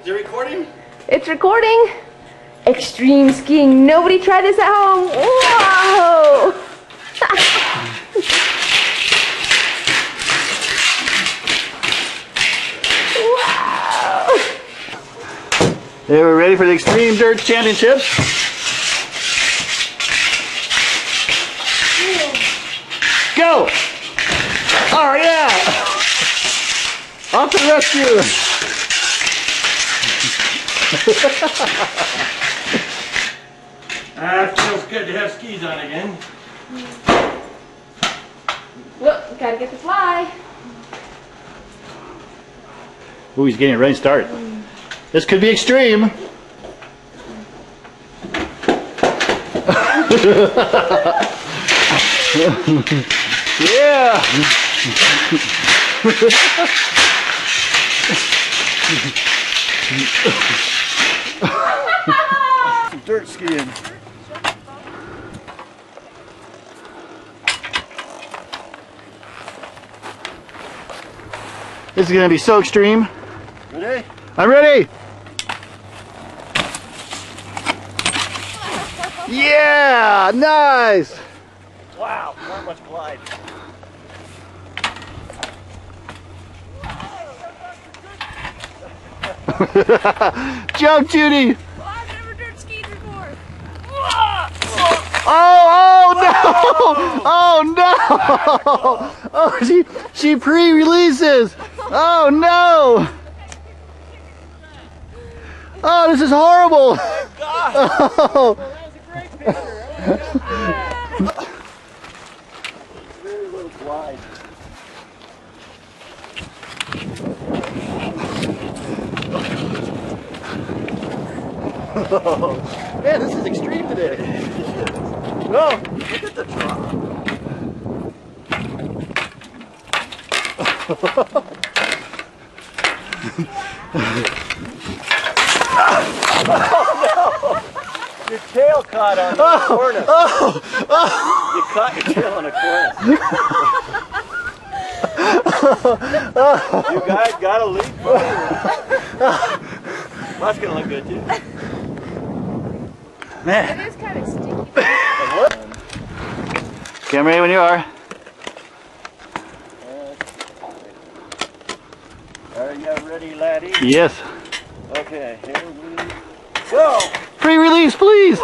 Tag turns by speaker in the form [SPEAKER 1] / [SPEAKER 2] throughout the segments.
[SPEAKER 1] Is it recording?
[SPEAKER 2] It's recording. Extreme skiing. Nobody try this at home. Whoa! Wow!
[SPEAKER 1] Hey, we're ready for the Extreme Dirt Championships. Go! Oh yeah! Off to the rescue! It feels good to have skis on again.
[SPEAKER 2] Look, gotta get the fly.
[SPEAKER 1] Ooh, he's getting ready to start. This could be extreme. Yeah! Some dirt skiing. This is going to be so extreme. Ready? I'm ready! Yeah! Nice! Wow, not much glide. Jump, Judy!
[SPEAKER 3] I've never dirt skied before.
[SPEAKER 1] Oh no! Oh no! Oh, she pre-releases! Oh no! Oh, this is horrible! Oh.
[SPEAKER 3] That was a great picture.
[SPEAKER 1] Very little glide. Man, this is extreme today. No, look at the drop. Oh no! Your tail caught on the cornice. You caught your tail on a cornice. You guys got a leak. That's gonna look good too. Man.
[SPEAKER 2] It is kind of sticky.
[SPEAKER 1] Okay, I'm ready when you are.
[SPEAKER 4] Are you ready, laddie?
[SPEAKER 1] Yes.
[SPEAKER 4] Okay, here we go.
[SPEAKER 1] Pre-release, please.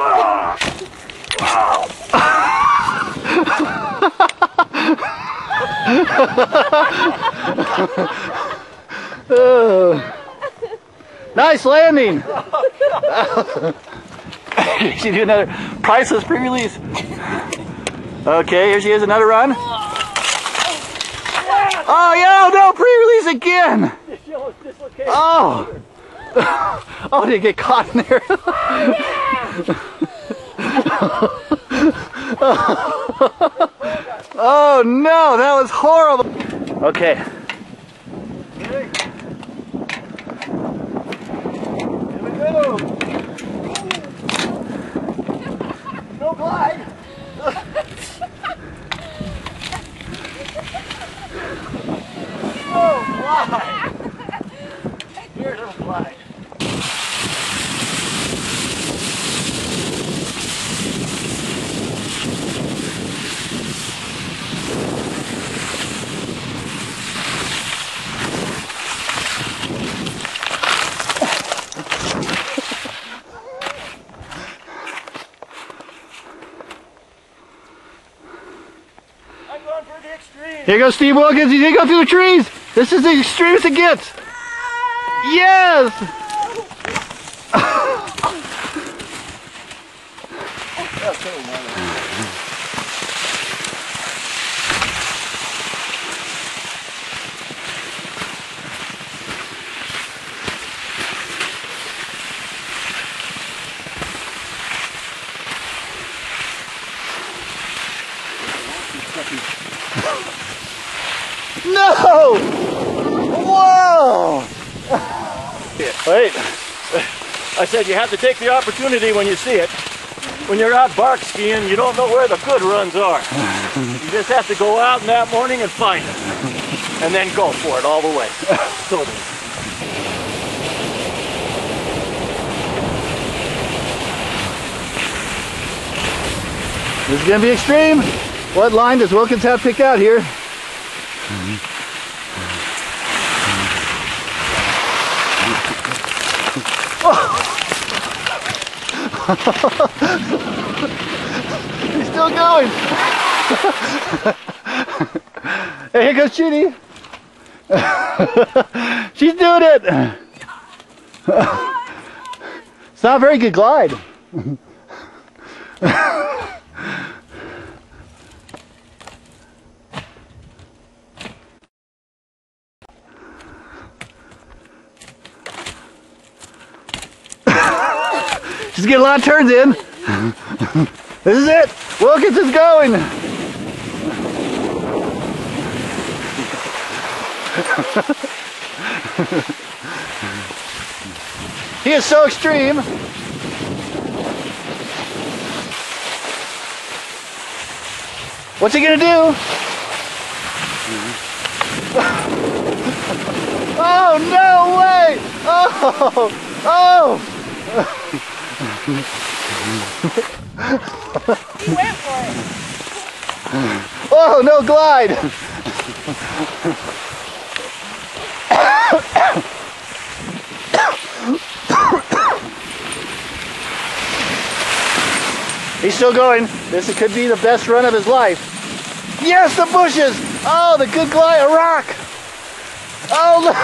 [SPEAKER 1] Nice landing. She do another priceless pre-release. Okay, here she is, another run. Oh yeah, no, pre-release again. Oh. Oh, did it get caught in there? Oh no, that was horrible. Okay.
[SPEAKER 4] Here we go. No glide. Oh, glide. Here, no glide. I'm going for the extreme.
[SPEAKER 1] Here goes Steve Wilkins. He's gonna go through the trees. This is the extremest it gets. Yes. No! Whoa!
[SPEAKER 4] Wait. I said you have to take the opportunity when you see it. When you're out bark skiing, you don't know where the good runs are. You just have to go out in that morning and find it. And then go for it all the way. Totally.
[SPEAKER 1] This is going to be extreme. What line does Wilkins have picked out here? He's still going. Hey, here goes Chitty. She's doing it. It's not a very good glide. She's getting a lot of turns in. This is it. Wilkins is going. He is so extreme. What's he gonna do? Oh, no way! Oh! Oh!
[SPEAKER 3] He went for it.
[SPEAKER 1] Oh, no glide! He's still going. This could be the best run of his life. Yes, the bushes! Oh, the good glide, a rock! Oh, look!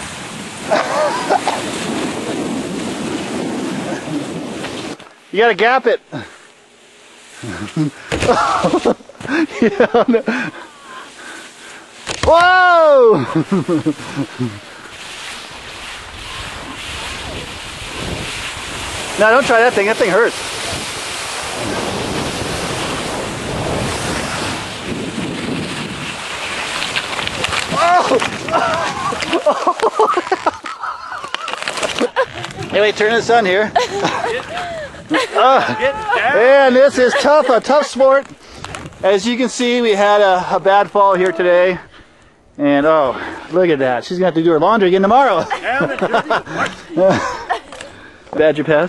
[SPEAKER 1] You gotta gap it. Yeah, no. Whoa! No, don't try that thing. That thing hurts. Anyway, turn the sun here. And this is tough, a tough sport. As you can see, we had a bad fall here today. And oh, look at that. She's going to have to do her laundry again tomorrow. Badger pass.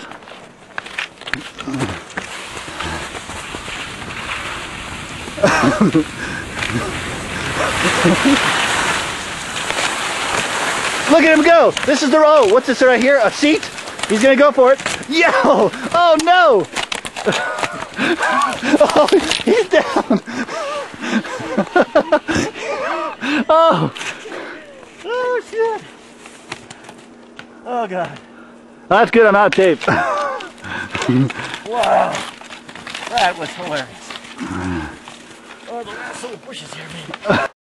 [SPEAKER 1] Look at him go. This is the row. What's this right here? A seat? He's going to go for it. Yo! Oh no! Oh, he's down. Oh. Oh shit. Oh god. That's good. I'm out of tape.
[SPEAKER 4] Wow. That was hilarious. Oh, the last little bushes here, man.